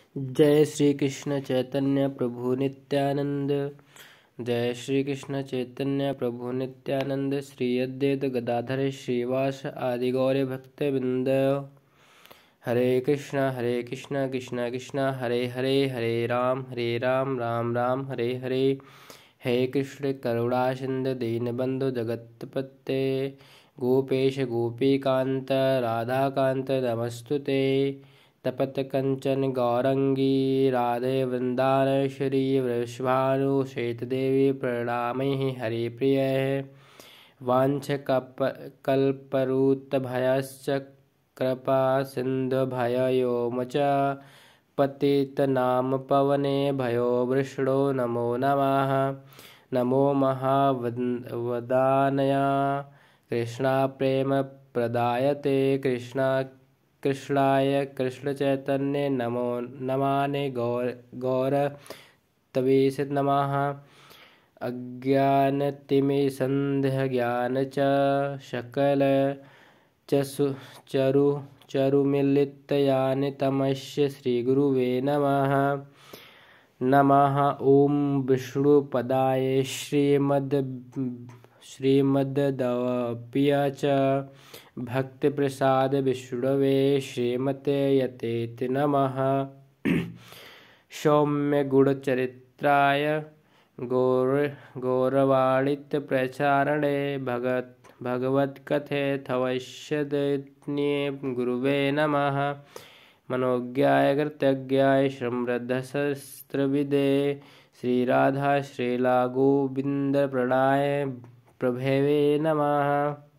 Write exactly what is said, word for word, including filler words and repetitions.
जय श्री कृष्ण चैतन्य प्रभु नित्यानंद। जय श्री कृष्ण चैतन्य प्रभु नित्यानंद। श्री अद्वैत गदाधर श्रीवास आदि गौर भक्तवृंद। हरे कृष्णा हरे कृष्णा कृष्णा कृष्णा हरे हरे, हरे राम हरे राम राम राम हरे हरे। हे कृष्ण करुणा सिंधु दीनबंधु जगत्पते, गोपेश गोपीकांत राधाकांत नमस्तुते। तपत कंचन गौरंगी राधे वृंदारश्री वृषभानु श्वेतदेवी प्रणमामि हरिप्रिय। वाञ्छकल्पतरुभ्यश्च कृपा सिन्धुभ्यो च पतितनाम पवनेभ्यो वृषणो नमो नमः। नमो महावदान्याय कृष्णा प्रेम प्रदायते कृष्णा कृष्णाय कृष्ण चैतन्य नमो नमाने गौर गौरतवेश नमः। अज्ञानतिमिरन्धस्य ज्ञान च शकल चरु चरुमिलितानि तमस्य श्रीगुरुवे नमः। नमः ओं विष्णुपदाय श्रीमद् श्रीमद्भगवद्गीता च भक्तिप्रसाद विष्णवे श्रीमते यतेति नमः। सौम्य गुणचरित्राय गौर गौरवाणित प्रचारणे भगत भगवत्कथेथवश्यदन्ये गुरुवे नमः। मनोज्ञाय कृतज्ञाय समृद्धशस्त्रविदे श्रीराधा श्रीला गोविंद प्रणय प्रभवे नमः।